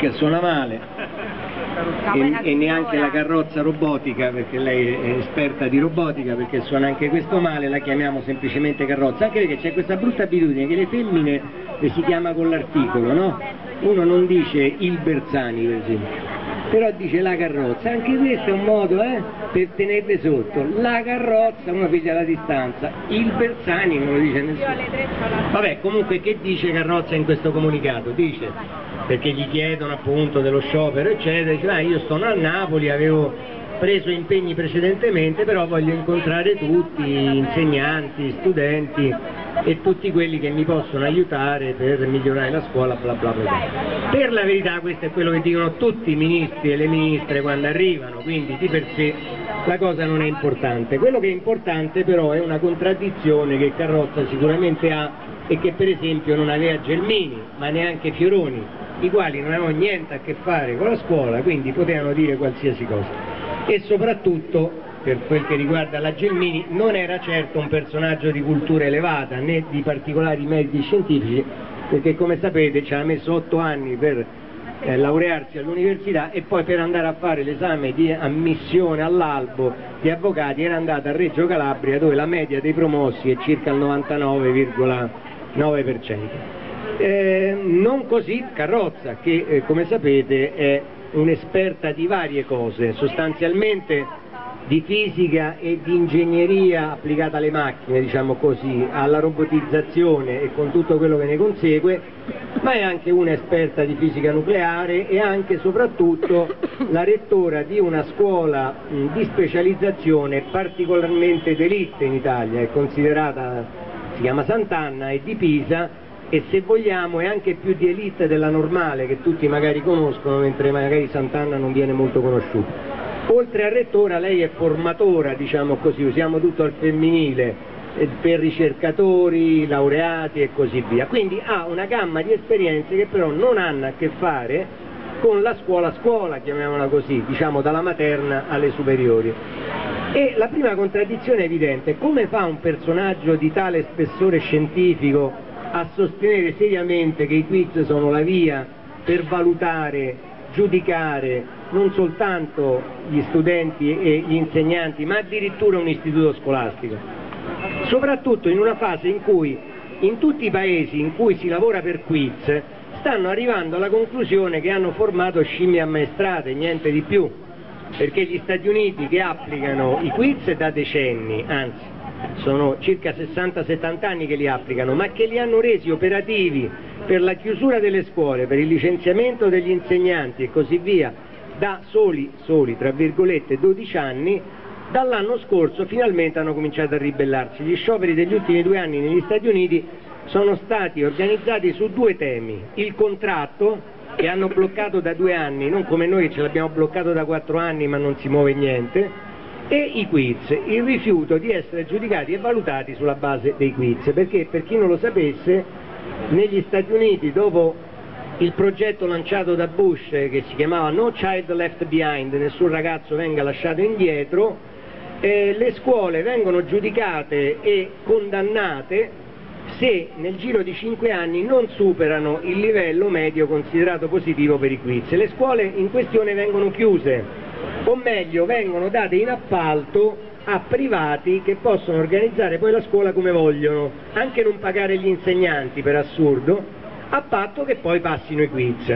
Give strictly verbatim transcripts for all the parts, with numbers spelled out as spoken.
che suona male e, e neanche la carrozza robotica, perché lei è esperta di robotica, perché suona anche questo male, la chiamiamo semplicemente carrozza, anche perché c'è questa brutta abitudine che le femmine le si chiama con l'articolo, no? Uno non dice il Bersani per esempio, però dice la carrozza, anche questo è un modo eh, per tenerle sotto, la carrozza uno piglia la distanza, il Bersani non lo dice nessuno. Vabbè, comunque che dice Carrozza in questo comunicato? Dice, perché gli chiedono appunto dello sciopero eccetera, dice ah, io sono a Napoli, avevo preso impegni precedentemente, però voglio incontrare tutti, insegnanti, studenti e tutti quelli che mi possono aiutare per migliorare la scuola, bla bla bla. Per la verità questo è quello che dicono tutti i ministri e le ministre quando arrivano, quindi di per sé la cosa non è importante. Quello che è importante però è una contraddizione che Carrozza sicuramente ha e che per esempio non aveva Gelmini, ma neanche Fioroni, i quali non avevano niente a che fare con la scuola, quindi potevano dire qualsiasi cosa. E soprattutto, per quel che riguarda la Gelmini, non era certo un personaggio di cultura elevata, né di particolari meriti scientifici, perché come sapete ci ha messo otto anni per eh, laurearsi all'università e poi per andare a fare l'esame di ammissione all'albo di avvocati era andata a Reggio Calabria, dove la media dei promossi è circa il novantanove virgola nove per cento. Eh, non così Carrozza, che eh, come sapete è un'esperta di varie cose, sostanzialmente di fisica e di ingegneria applicata alle macchine, diciamo così, alla robotizzazione e con tutto quello che ne consegue, ma è anche un'esperta di fisica nucleare e anche e soprattutto la rettora di una scuola mh, di specializzazione particolarmente d'élite in Italia, è considerata, si chiama Sant'Anna, è di Pisa, e se vogliamo è anche più di élite della Normale, che tutti magari conoscono, mentre magari Sant'Anna non viene molto conosciuta. Oltre a rettora lei è formatora, diciamo così, usiamo tutto al femminile, eh, per ricercatori, laureati e così via, quindi ha una gamma di esperienze che però non hanno a che fare con la scuola scuola, chiamiamola così, diciamo dalla materna alle superiori. E la prima contraddizione è evidente: come fa un personaggio di tale spessore scientifico a sostenere seriamente che i quiz sono la via per valutare, giudicare non soltanto gli studenti e gli insegnanti, ma addirittura un istituto scolastico? Soprattutto in una fase in cui in tutti i paesi in cui si lavora per quiz stanno arrivando alla conclusione che hanno formato scimmie ammaestrate, niente di più, perché gli Stati Uniti, che applicano i quiz da decenni, anzi sono circa sessanta settanta anni che li applicano, ma che li hanno resi operativi per la chiusura delle scuole, per il licenziamento degli insegnanti e così via, da soli, soli tra virgolette, dodici anni, dall'anno scorso finalmente hanno cominciato a ribellarsi. Gli scioperi degli ultimi due anni negli Stati Uniti sono stati organizzati su due temi: il contratto, che hanno bloccato da due anni, non come noi che ce l'abbiamo bloccato da quattro anni ma non si muove niente, e i quiz, il rifiuto di essere giudicati e valutati sulla base dei quiz, perché per chi non lo sapesse, negli Stati Uniti, dopo il progetto lanciato da Bush che si chiamava No Child Left Behind, nessun ragazzo venga lasciato indietro, eh, le scuole vengono giudicate e condannate se nel giro di cinque anni non superano il livello medio considerato positivo per i quiz. Le scuole in questione vengono chiuse, o meglio vengono date in appalto a privati che possono organizzare poi la scuola come vogliono, anche non pagare gli insegnanti per assurdo, a patto che poi passino i quiz.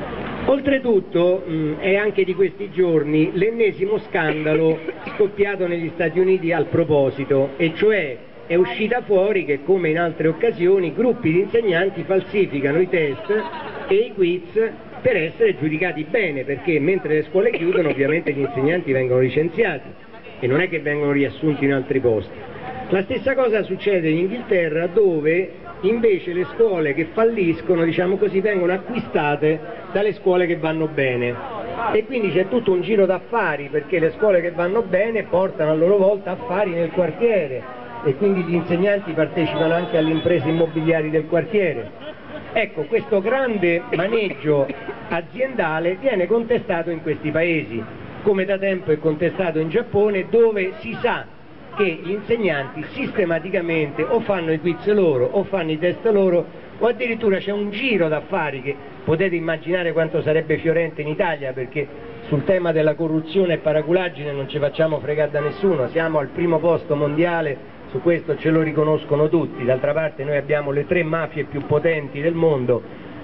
Oltretutto mh, è anche di questi giorni l'ennesimo scandalo scoppiato negli Stati Uniti al proposito, e cioè è uscita fuori che, come in altre occasioni, gruppi di insegnanti falsificano i test e i quiz per essere giudicati bene, perché mentre le scuole chiudono ovviamente gli insegnanti vengono licenziati e non è che vengono riassunti in altri posti. La stessa cosa succede in Inghilterra, dove invece le scuole che falliscono, diciamo così, vengono acquistate dalle scuole che vanno bene, e quindi c'è tutto un giro d'affari, perché le scuole che vanno bene portano a loro volta affari nel quartiere e quindi gli insegnanti partecipano anche alle imprese immobiliari del quartiere. Ecco, questo grande maneggio aziendale viene contestato in questi paesi, come da tempo è contestato in Giappone, dove si sa che gli insegnanti sistematicamente o fanno i quiz loro o fanno i test loro o addirittura c'è un giro d'affari che potete immaginare quanto sarebbe fiorente in Italia, perché sul tema della corruzione e paraculaggine non ci facciamo fregare da nessuno, siamo al primo posto mondiale, su questo ce lo riconoscono tutti. D'altra parte noi abbiamo le tre mafie più potenti del mondo,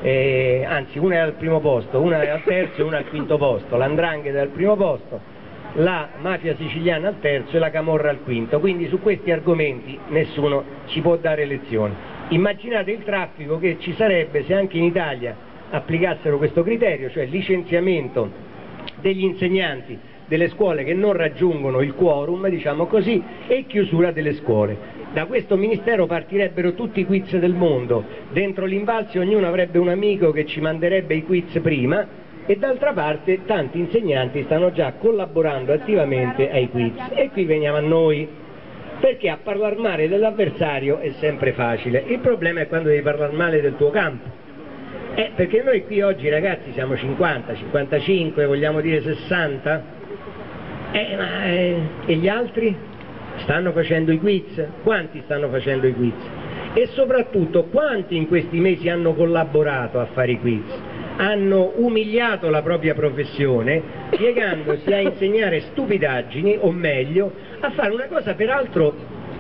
eh, anzi una è al primo posto, una è al terzo e una al quinto posto, l'Andrangheta è al primo posto, la mafia siciliana al terzo e la Camorra al quinto, quindi su questi argomenti nessuno ci può dare lezioni. Immaginate il traffico che ci sarebbe se anche in Italia applicassero questo criterio, cioè licenziamento degli insegnanti delle scuole che non raggiungono il quorum, diciamo così, e chiusura delle scuole. Da questo ministero partirebbero tutti i quiz del mondo, dentro l'Invalsi ognuno avrebbe un amico che ci manderebbe i quiz prima, e d'altra parte tanti insegnanti stanno già collaborando attivamente ai quiz. E qui veniamo a noi, perché a parlare male dell'avversario è sempre facile, il problema è quando devi parlare male del tuo campo. Eh, perché noi qui oggi ragazzi siamo cinquanta, cinquantacinque, vogliamo dire sessanta, eh, ma, eh, e gli altri stanno facendo i quiz? Quanti stanno facendo i quiz? E soprattutto quanti in questi mesi hanno collaborato a fare i quiz? Hanno umiliato la propria professione piegandosi a insegnare stupidaggini, o meglio a fare una cosa peraltro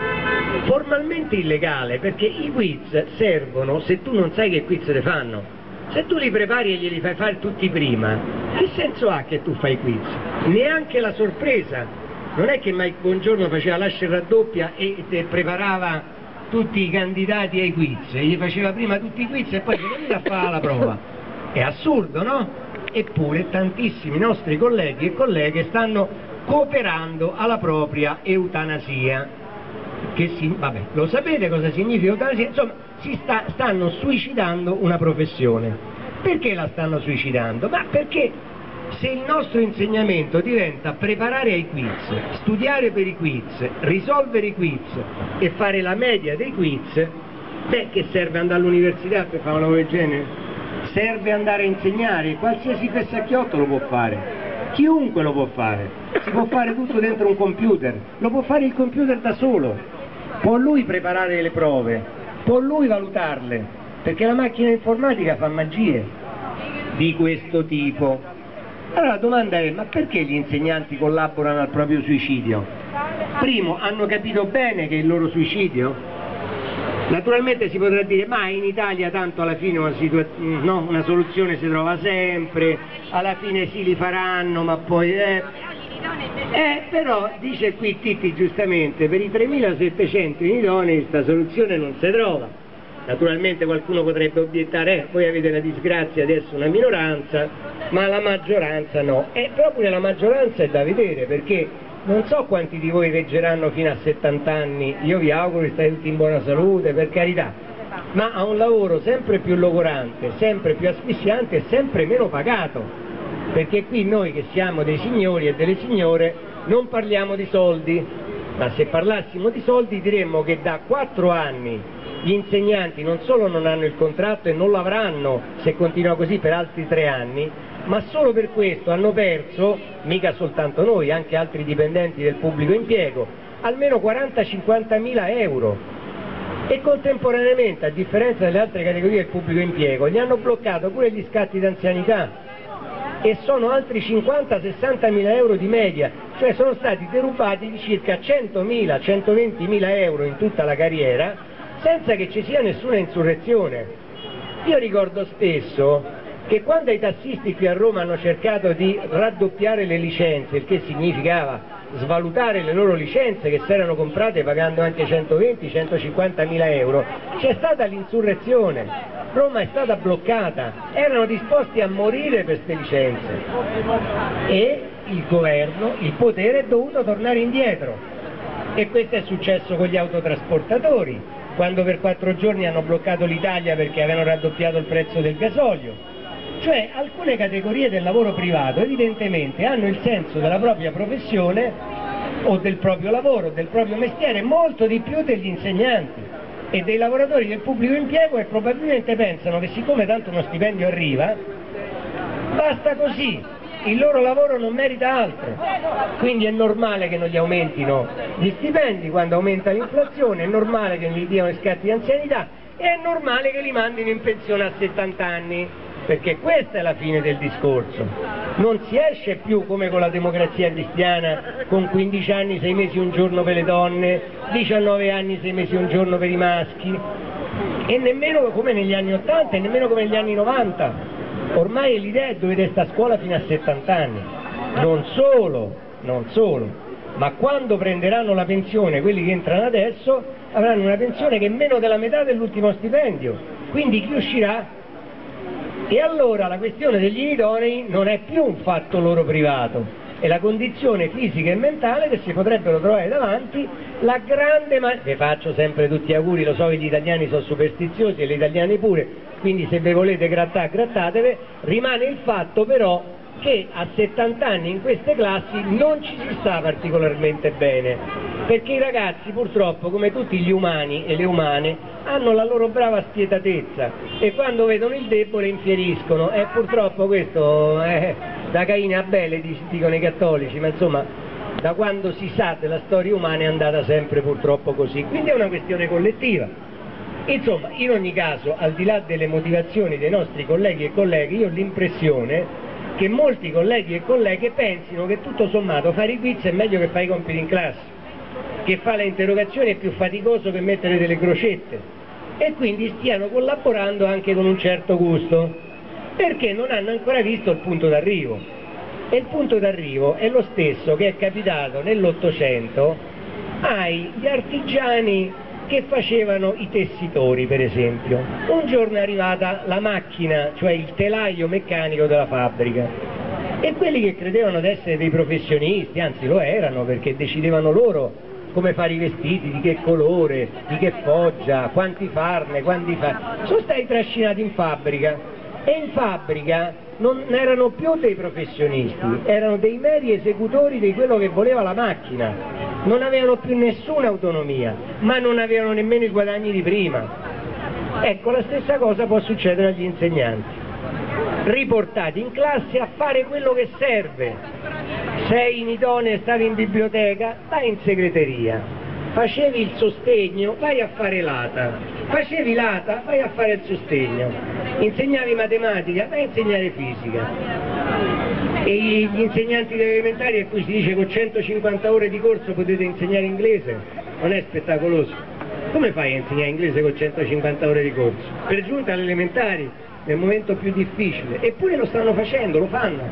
formalmente illegale, perché i quiz servono se tu non sai che quiz le fanno. Se tu li prepari e glieli fai fare tutti prima, che senso ha che tu fai quiz? Neanche la sorpresa. Non è che Mike Bongiorno faceva l'ascia raddoppia e preparava tutti i candidati ai quiz, e gli faceva prima tutti i quiz e poi si a fare la prova. È assurdo, no? Eppure tantissimi nostri colleghi e colleghe stanno cooperando alla propria eutanasia. Che si, vabbè, lo sapete cosa significa eutanasia? Insomma, si sta, stanno suicidando una professione. Perché la stanno suicidando? Ma perché se il nostro insegnamento diventa preparare ai quiz, studiare per i quiz, risolvere i quiz e fare la media dei quiz, beh, che serve andare all'università per fare un lavoro del genere? Serve andare a insegnare, qualsiasi fessacchiotto lo può fare, chiunque lo può fare, si può fare tutto dentro un computer, lo può fare il computer da solo, può lui preparare le prove, può lui valutarle, perché la macchina informatica fa magie di questo tipo. Allora la domanda è, ma perché gli insegnanti collaborano al proprio suicidio? Primo, hanno capito bene che è il loro suicidio? Naturalmente si potrà dire, ma in Italia tanto alla fine una, no, una soluzione si trova sempre, alla fine sì li faranno, ma poi... Eh, eh però dice qui Titti giustamente, per i tremilasettecento inidonei questa soluzione non si trova. Naturalmente qualcuno potrebbe obiettare, eh, voi avete la disgrazia di essere una minoranza, ma la maggioranza no. E proprio la maggioranza è da vedere, perché non so quanti di voi reggeranno fino a settanta anni, io vi auguro che state tutti in buona salute, per carità, ma a un lavoro sempre più logorante, sempre più asfissiante e sempre meno pagato, perché qui noi che siamo dei signori e delle signore non parliamo di soldi, ma se parlassimo di soldi diremmo che da quattro anni gli insegnanti non solo non hanno il contratto e non lo avranno se continua così per altri tre anni, ma solo per questo hanno perso, mica soltanto noi, anche altri dipendenti del pubblico impiego, almeno quaranta cinquanta mila euro, e contemporaneamente, a differenza delle altre categorie del pubblico impiego, gli hanno bloccato pure gli scatti d'anzianità, e sono altri cinquanta sessanta mila euro di media, cioè sono stati derubati di circa centomila centoventimila euro in tutta la carriera, senza che ci sia nessuna insurrezione. Io ricordo spesso che quando i tassisti qui a Roma hanno cercato di raddoppiare le licenze, il che significava svalutare le loro licenze che si erano comprate pagando anche centoventi centocinquanta mila euro, c'è stata l'insurrezione, Roma è stata bloccata, erano disposti a morire per queste licenze e il governo, il potere è dovuto tornare indietro, e questo è successo con gli autotrasportatori, quando per quattro giorni hanno bloccato l'Italia perché avevano raddoppiato il prezzo del gasolio. Cioè alcune categorie del lavoro privato evidentemente hanno il senso della propria professione o del proprio lavoro, del proprio mestiere, molto di più degli insegnanti e dei lavoratori del pubblico impiego, e probabilmente pensano che siccome tanto uno stipendio arriva, basta così, il loro lavoro non merita altro, quindi è normale che non gli aumentino gli stipendi quando aumenta l'inflazione, è normale che non gli diano i scatti di anzianità, e è normale che li mandino in pensione a settanta anni, perché questa è la fine del discorso. Non si esce più come con la Democrazia Cristiana con quindici anni, sei mesi, un giorno per le donne, diciannove anni, sei mesi, un giorno per i maschi, e nemmeno come negli anni ottanta e nemmeno come negli anni novanta. Ormai l'idea è dovete stare a scuola fino a settanta anni. Non solo, non solo, ma quando prenderanno la pensione, quelli che entrano adesso avranno una pensione che è meno della metà dell'ultimo stipendio, quindi chi uscirà? E allora la questione degli inidonei non è più un fatto loro privato, è la condizione fisica e mentale che si potrebbero trovare davanti la grande ma... Vi faccio sempre tutti gli auguri, lo so che gli italiani sono superstiziosi e le italiane pure, quindi se ve volete grattare, grattatevi. Rimane il fatto però che a settanta anni in queste classi non ci si sta particolarmente bene, perché i ragazzi purtroppo, come tutti gli umani e le umane, hanno la loro brava spietatezza e quando vedono il debole infieriscono, e purtroppo questo è da Caino a Abele, dicono i cattolici, ma insomma da quando si sa della storia umana è andata sempre purtroppo così, quindi è una questione collettiva. Insomma, in ogni caso, al di là delle motivazioni dei nostri colleghi e colleghe, io ho l'impressione che molti colleghi e colleghe pensino che tutto sommato fare i quiz è meglio che fare i compiti in classe, che fare le interrogazioni è più faticoso che mettere delle crocette, e quindi stiano collaborando anche con un certo gusto, perché non hanno ancora visto il punto d'arrivo. E il punto d'arrivo è lo stesso che è capitato nell'Ottocento agli artigiani che facevano i tessitori, per esempio. Un giorno è arrivata la macchina, cioè il telaio meccanico della fabbrica, e quelli che credevano di essere dei professionisti, anzi lo erano, perché decidevano loro come fare i vestiti, di che colore, di che foggia, quanti farne, quanti fa... sono stati trascinati in fabbrica, e in fabbrica non erano più dei professionisti, erano dei meri esecutori di quello che voleva la macchina, non avevano più nessuna autonomia, ma non avevano nemmeno i guadagni di prima. Ecco, la stessa cosa può succedere agli insegnanti, riportati in classe a fare quello che serve. Sei inidoneo e stavi in biblioteca, vai in segreteria, facevi il sostegno, vai a fare l'ata, facevi l'ata, vai a fare il sostegno, insegnavi matematica, vai a insegnare fisica. E gli insegnanti delle elementari a cui si dice che con centocinquanta ore di corso potete insegnare inglese, non è spettacoloso? Come fai a insegnare inglese con centocinquanta ore di corso? Per giunta alle elementari, nel momento più difficile, eppure lo stanno facendo, lo fanno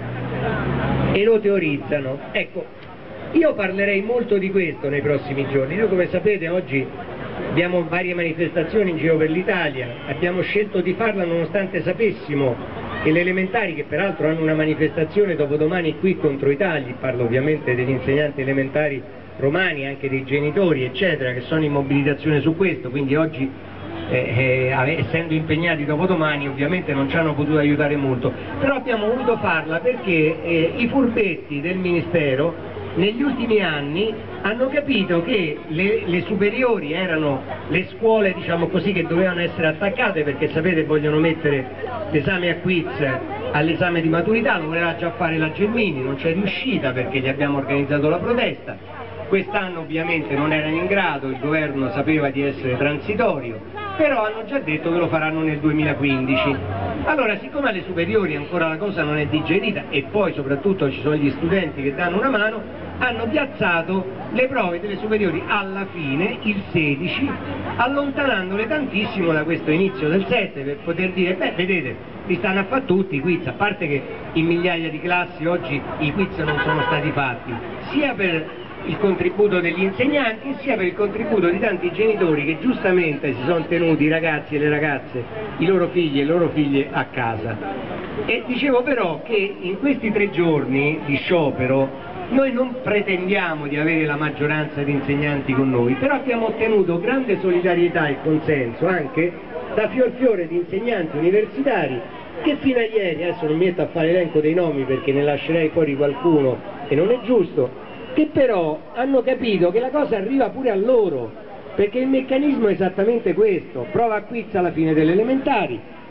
e lo teorizzano. Ecco, io parlerei molto di questo nei prossimi giorni. Noi, come sapete, oggi abbiamo varie manifestazioni in giro per l'Italia, abbiamo scelto di farla nonostante sapessimo che le elementari, che peraltro hanno una manifestazione dopodomani qui contro i tagli, parlo ovviamente degli insegnanti elementari romani, anche dei genitori eccetera, che sono in mobilitazione su questo, quindi oggi eh, eh, essendo impegnati dopodomani ovviamente non ci hanno potuto aiutare molto, però abbiamo voluto farla perché eh, i furbetti del Ministero negli ultimi anni hanno capito che le, le superiori erano le scuole, diciamo così, che dovevano essere attaccate, perché sapete vogliono mettere l'esame a quiz all'esame di maturità, lo voleva già fare la Gelmini, non c'è riuscita perché gli abbiamo organizzato la protesta. Quest'anno ovviamente non erano in grado, il governo sapeva di essere transitorio, però hanno già detto che lo faranno nel duemilaquindici. Allora, siccome alle superiori ancora la cosa non è digerita e poi soprattutto ci sono gli studenti che danno una mano, hanno piazzato le prove delle superiori alla fine, il sedici, allontanandole tantissimo da questo inizio del sette, per poter dire, beh, vedete, li stanno a fare tutti i quiz, a parte che in migliaia di classi oggi i quiz non sono stati fatti, sia per il contributo degli insegnanti sia per il contributo di tanti genitori che giustamente si sono tenuti, i ragazzi e le ragazze, i loro figli e le loro figlie a casa. E dicevo però che in questi tre giorni di sciopero noi non pretendiamo di avere la maggioranza di insegnanti con noi, però abbiamo ottenuto grande solidarietà e consenso anche da fior fiore di insegnanti universitari che fino a ieri, adesso non mi metto a fare l'elenco dei nomi perché ne lascerei fuori qualcuno e non è giusto, che però hanno capito che la cosa arriva pure a loro, perché il meccanismo è esattamente questo: prova a quiz alla fine delle elementari,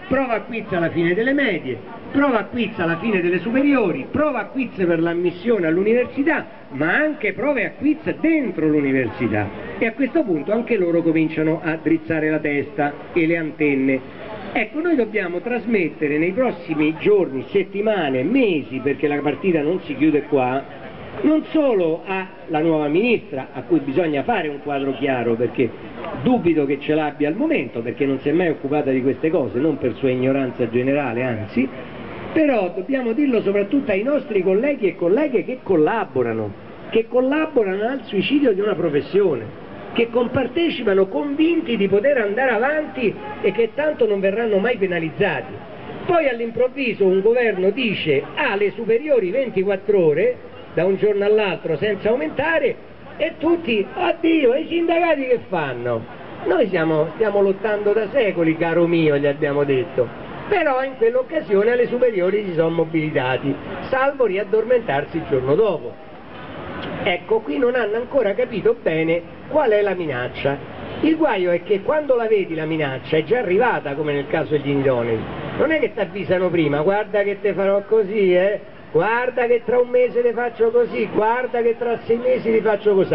prova a quiz alla fine delle medie, prova a quiz alla fine delle superiori, prova a quiz per l'ammissione all'università, ma anche prove a quiz dentro l'università, e a questo punto anche loro cominciano a drizzare la testa e le antenne. Ecco, noi dobbiamo trasmettere nei prossimi giorni, settimane, mesi, perché la partita non si chiude qua, non solo alla nuova ministra, a cui bisogna fare un quadro chiaro, perché dubito che ce l'abbia al momento, perché non si è mai occupata di queste cose, non per sua ignoranza generale, anzi, però dobbiamo dirlo soprattutto ai nostri colleghi e colleghe che collaborano, che collaborano al suicidio di una professione, che compartecipano convinti di poter andare avanti e che tanto non verranno mai penalizzati. Poi all'improvviso un governo dice ah, le superiori ventiquattro ore, da un giorno all'altro senza aumentare, e tutti, addio, e i sindacati che fanno? Noi siamo, stiamo lottando da secoli, caro mio, gli abbiamo detto, però in quell'occasione alle superiori si sono mobilitati, salvo riaddormentarsi il giorno dopo. Ecco, qui non hanno ancora capito bene qual è la minaccia. Il guaio è che quando la vedi la minaccia è già arrivata, come nel caso degli idonei, non è che ti avvisano prima, guarda che te farò così, eh, guarda che tra un mese ti faccio così, guarda che tra sei mesi ti faccio così.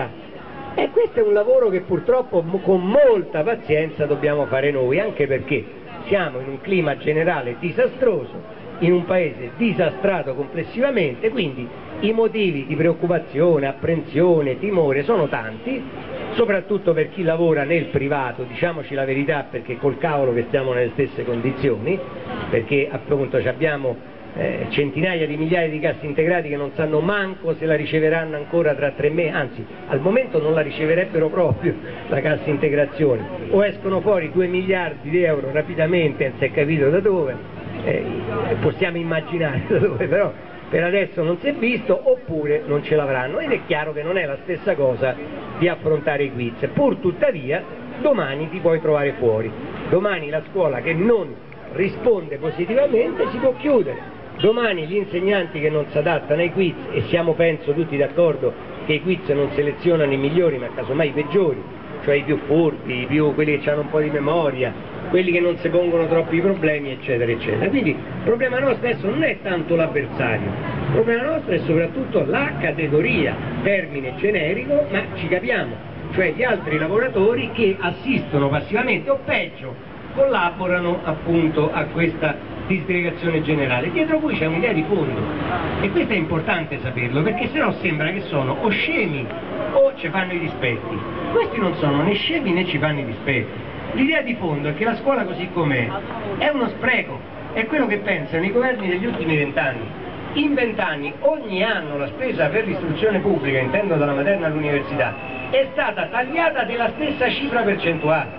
E questo è un lavoro che purtroppo con molta pazienza dobbiamo fare noi, anche perché siamo in un clima generale disastroso, in un paese disastrato complessivamente, quindi i motivi di preoccupazione, apprensione, timore sono tanti, soprattutto per chi lavora nel privato, diciamoci la verità, perché col cavolo che stiamo nelle stesse condizioni, perché appunto abbiamo eh, centinaia di migliaia di cassi integrati che non sanno manco se la riceveranno ancora tra tre mesi, anzi al momento non la riceverebbero proprio la cassa integrazione, o escono fuori due miliardi di euro rapidamente, non si è capito da dove, eh, possiamo immaginare da dove, però per adesso non si è visto, oppure non ce l'avranno, ed è chiaro che non è la stessa cosa di affrontare i quiz. Pur tuttavia domani ti puoi trovare fuori, domani la scuola che non risponde positivamente si può chiudere, domani gli insegnanti che non si adattano ai quiz, e siamo penso tutti d'accordo che i quiz non selezionano i migliori ma casomai i peggiori, cioè i più furbi, i più, quelli che hanno un po' di memoria, quelli che non si pongono troppi problemi, eccetera eccetera. Quindi il problema nostro adesso non è tanto l'avversario, il problema nostro è soprattutto la categoria, termine generico ma ci capiamo, cioè gli altri lavoratori che assistono passivamente o peggio collaborano appunto a questa disgregazione generale, dietro cui c'è un'idea di fondo, e questo è importante saperlo, perché sennò sembra che sono o scemi o ci fanno i dispetti. Questi non sono né scemi né ci fanno i dispetti. L'idea di fondo è che la scuola così com'è è uno spreco, è quello che pensano i governi degli ultimi vent'anni. In vent'anni ogni anno la spesa per l'istruzione pubblica, intendo dalla materna all'università, è stata tagliata della stessa cifra percentuale.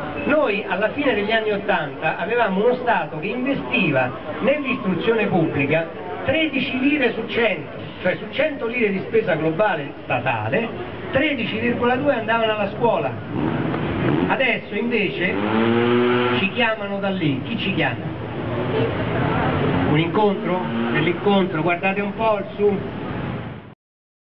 Noi alla fine degli anni Ottanta avevamo uno Stato che investiva nell'istruzione pubblica tredici lire su cento, cioè su cento lire di spesa globale statale, tredici virgola due andavano alla scuola. Adesso invece ci chiamano da lì, chi ci chiama? Un incontro? Nell'incontro, guardate un po' su